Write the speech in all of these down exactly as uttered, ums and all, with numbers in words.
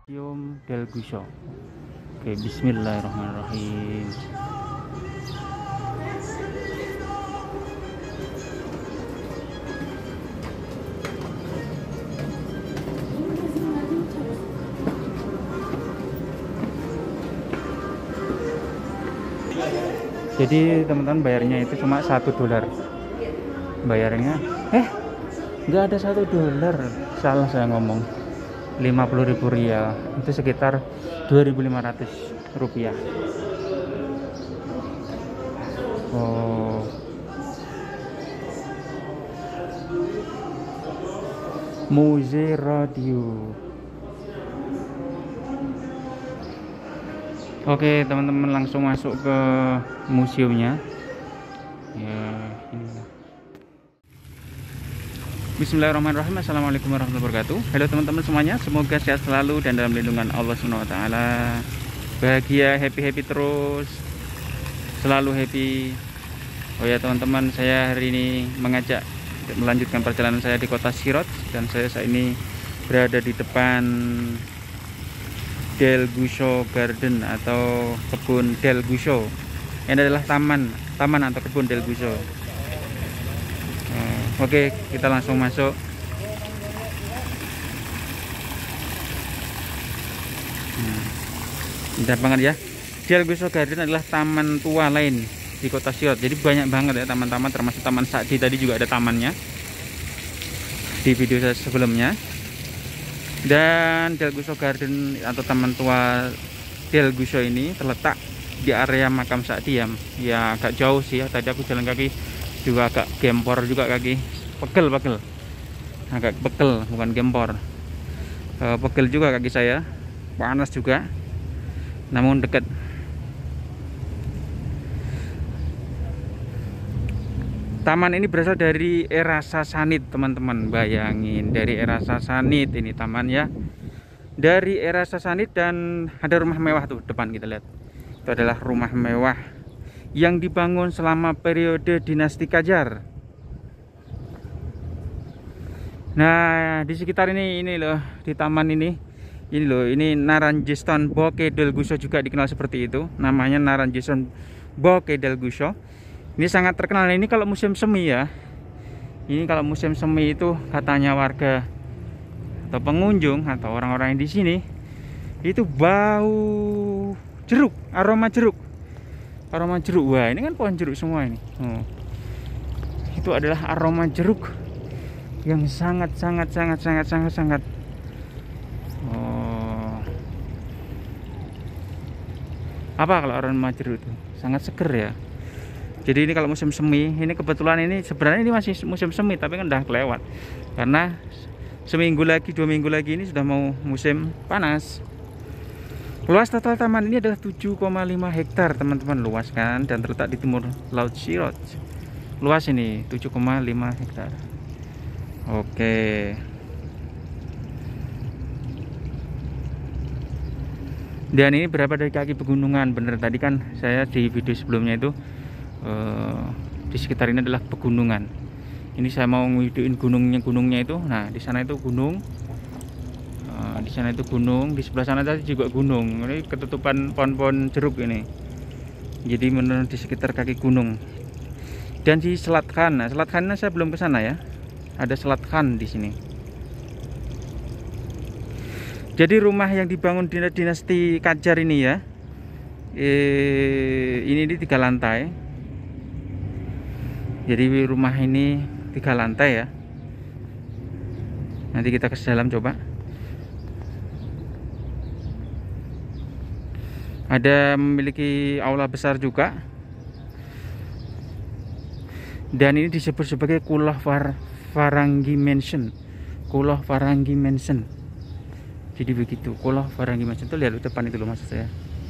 Museum Del Guiso. Oke, bismillahirrahmanirrahim. Jadi teman-teman bayarnya itu cuma satu dolar. Bayarnya, eh nggak ada satu dolar. Salah saya ngomong. lima puluh ribu rial itu sekitar dua ribu lima ratus rupiah. Oh. Musée Radio. Oke teman-teman, langsung masuk ke museumnya. Ya, inilah. Bismillahirrahmanirrahim. Assalamualaikum warahmatullahi wabarakatuh. Halo teman-teman semuanya, semoga sehat selalu dan dalam lindungan Allah subhanahu wa taala. Bahagia, happy-happy terus. Selalu happy. Oh ya teman-teman, saya hari ini mengajak melanjutkan perjalanan saya di kota Sirot, dan saya saat ini berada di depan Del Guiso Garden atau kebun Del Guiso. Ini adalah taman, taman atau kebun Del Guiso. Oke, kita langsung masuk. Hmm. Indah banget ya. Del Guiso Garden adalah taman tua lain di kota Sirot. Jadi banyak banget ya taman-taman, termasuk Taman Sa'di tadi juga ada tamannya di video saya sebelumnya. Dan Del Guiso Garden atau taman tua Del Guiso ini terletak di area makam Sa'di ya. Ya agak jauh sih ya. Tadi aku jalan kaki juga agak gempor juga kaki, pegel pegel agak pegel bukan gempor, e, pegel juga kaki saya, panas juga, namun dekat. Taman ini berasal dari era Sasanid teman-teman, bayangin, dari era Sasanid ini taman ya, dari era Sasanid. Dan ada rumah mewah tuh depan, kita lihat itu adalah rumah mewah yang dibangun selama periode dinasti Qajar. Nah, di sekitar ini ini loh, di taman ini ini loh, ini Naranjeston Bosque del Guiso juga dikenal seperti itu. Namanya Naranjeston Bosque del Guiso. Ini sangat terkenal. Ini kalau musim semi ya. Ini kalau musim semi itu katanya warga atau pengunjung atau orang-orang yang di sini itu bau jeruk, aroma jeruk. Aroma jeruk. Wah, ini kan pohon jeruk semua ini. Oh. Itu adalah aroma jeruk yang sangat sangat sangat sangat sangat sangat. Oh. Apa kalau aroma jeruk itu? Sangat seger ya. Jadi ini kalau musim semi, ini kebetulan ini sebenarnya ini masih musim semi, tapi kan udah kelewat. Karena seminggu lagi, dua minggu lagi ini sudah mau musim panas. Luas total taman ini adalah tujuh koma lima hektar teman-teman, luas kan, dan terletak di timur Laut Sirot. Luas ini tujuh koma lima hektar. Oke. Dan ini berapa dari kaki pegunungan? Bener tadi kan saya di video sebelumnya itu eh, di sekitar ini adalah pegunungan. Ini saya mau ngevideoin gunungnya gunungnya itu. Nah, di sana itu gunung. Di sana itu gunung, di sebelah sana tadi juga gunung. Ini ketutupan pohon-pohon jeruk ini. Jadi menurut di sekitar kaki gunung. Dan di Selat Khan, nah, Selat Khan saya belum ke sana ya. Ada Selat Khan di sini. Jadi rumah yang dibangun di dinasti Qajar ini ya. Eh, ini di tiga lantai. Jadi rumah ini tiga lantai ya. Nanti kita ke dalam coba. Ada memiliki aula besar juga. Dan ini disebut sebagai Kuloh Varangi Mansion. Kuloh Varangi Mansion. Jadi begitu, Kuloh Varangi Mansion itu lihat depan itu loh maksud saya.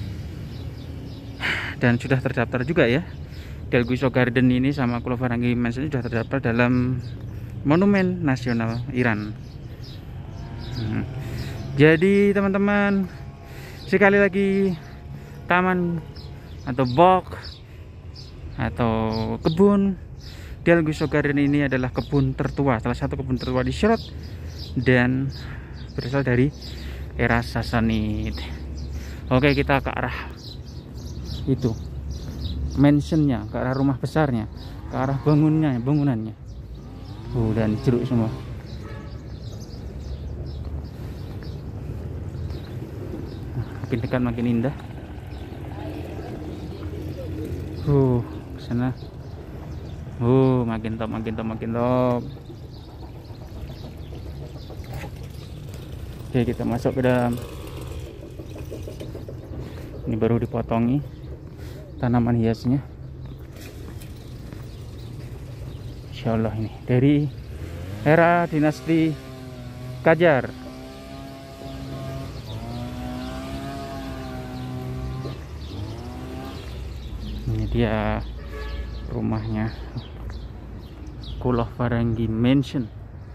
Dan sudah terdaftar juga ya. Del Guiso Garden ini sama Kuloh Varangi Mansion sudah terdaftar dalam Monumen Nasional Iran. Hmm. Jadi teman-teman, sekali lagi, taman atau bog atau kebun Del Guiso Garden ini adalah kebun tertua, salah satu kebun tertua di Sirot, dan berasal dari era Sassanid. Oke, kita ke arah itu mansionnya, ke arah rumah besarnya, ke arah bangunnya, bangunannya. Oh, dan jeruk semua. Makin dekat makin indah. Uh, ke sana. Uh, makin top, makin top, makin top. Oke, kita masuk ke dalam. Ini baru dipotongi tanaman hiasnya. Insya Allah ini dari era dinasti Qajar. Ini dia rumahnya, Kuloh Varangi Mansion.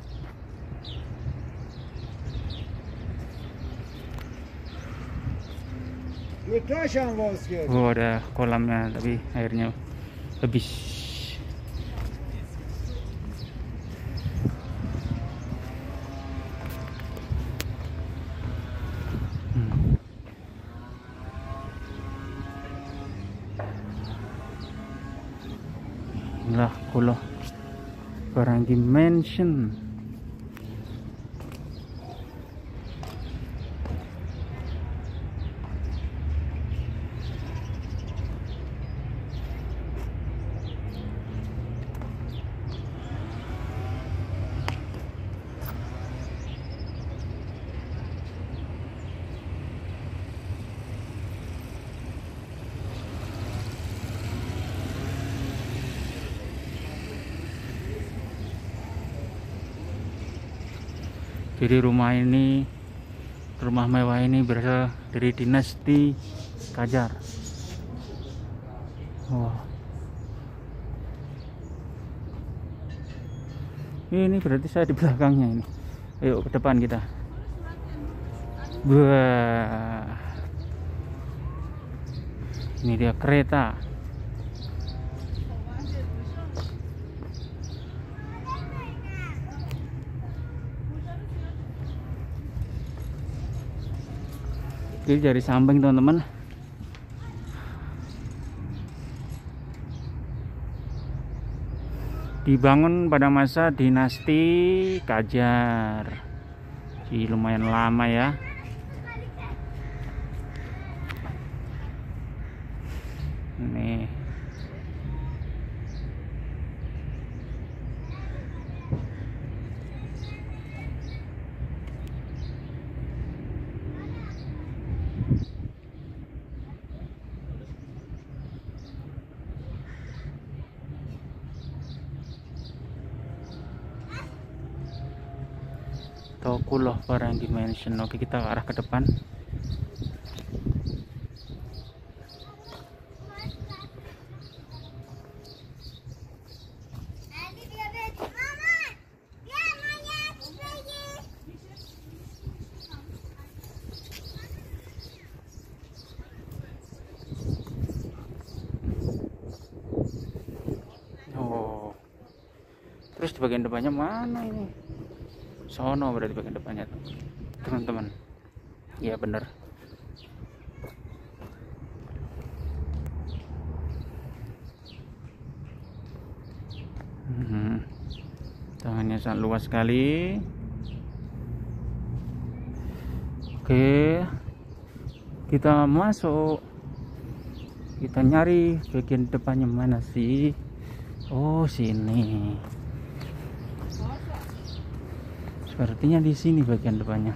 Oh, ada kolamnya tapi airnya habis. Hmm. Inilah Kuloh Varangi Mansion. Jadi rumah ini, rumah mewah ini berasal dari dinasti Qajar. Wah. Ini berarti saya di belakangnya ini. Ayo ke depan kita. Wah. Ini dia kereta. Ini dari samping teman-teman. Dibangun pada masa dinasti Qajar. Jadi lumayan lama ya. Nih. Kuloh Varangi Mansion. Oke, kita ke arah ke depan. Oh, terus di bagian depannya mana ini? Sono berarti bagian depannya teman-teman. Iya bener. Hmm. Tangannya sangat luas sekali. Oke, kita masuk. Kita nyari bagian depannya mana sih? Oh, sini. Sepertinya di sini bagian depannya.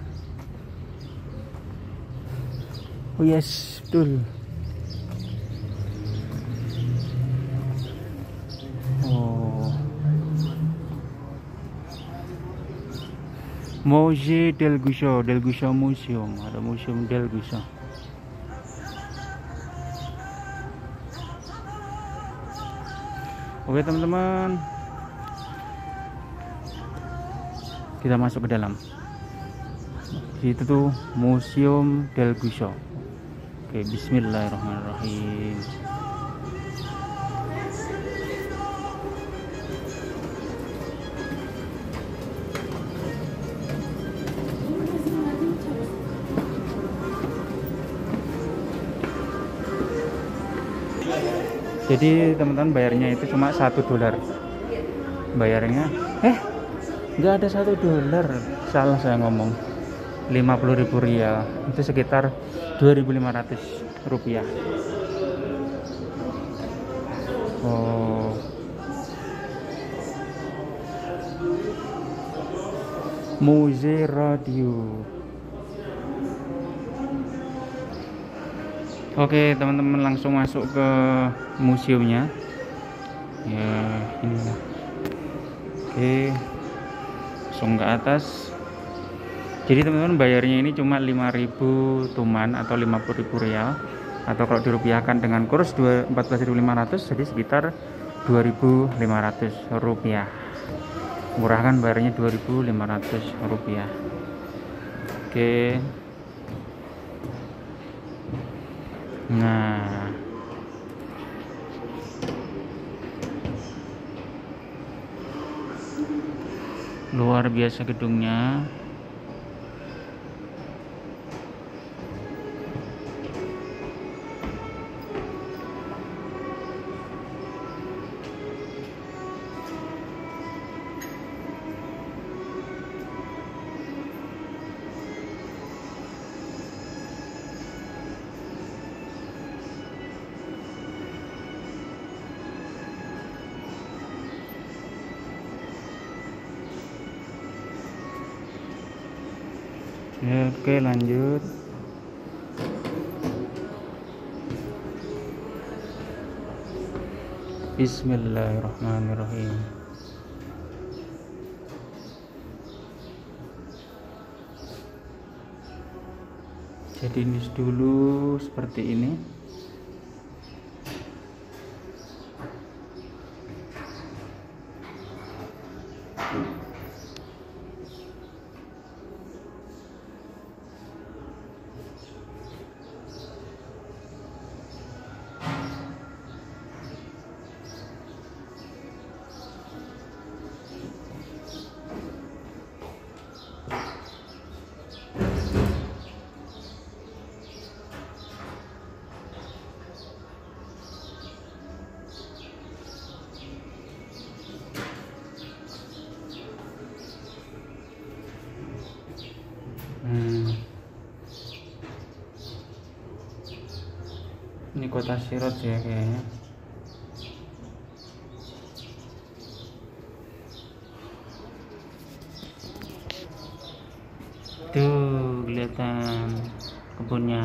Oh yes, betul. Oh, Musée del Guicho, del Guicho Museum. Ada Museum del Guicho. Oke teman-teman, kita masuk ke dalam. Di situ tuh Museum del Guicho. Oke, bismillahirrahmanirrahim. Jadi teman-teman bayarnya itu cuma satu dolar. Bayarnya eh nggak ada satu dolar, salah saya ngomong. lima puluh ribu rial itu sekitar dua ribu lima ratus rupiah. Oh, Musée Radio. Oke teman-teman, langsung masuk ke museumnya ya, inilah. Oke, langsung ke atas. Jadi teman-teman bayarnya ini cuma lima ribu tuman atau lima puluh ribu rial, atau kalau dirupiahkan dengan kurs empat belas ribu lima ratus, jadi sekitar dua ribu lima ratus rupiah. Murah kan bayarnya dua ribu lima ratus rupiah. Oke. Nah, luar biasa gedungnya. Ya, oke lanjut. Bismillahirrahmanirrahim. Jadi ini dulu seperti ini. Hmm. Ini kota Sirot ya kayaknya. Tuh kelihatan kebunnya.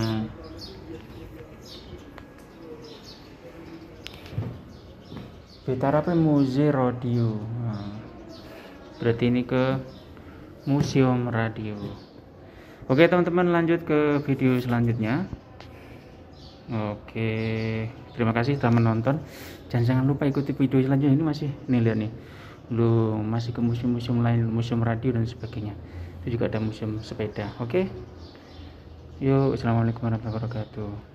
Betarape Musée Radio. Nah, berarti ini ke Museum Radio. Oke teman-teman, lanjut ke video selanjutnya. Oke, terima kasih telah menonton. Dan jangan lupa ikuti video selanjutnya. Ini masih nih, lihat nih, lu masih ke museum-museum lain, museum radio dan sebagainya. Itu juga ada museum sepeda. Oke, yuk, assalamualaikum warahmatullahi wabarakatuh.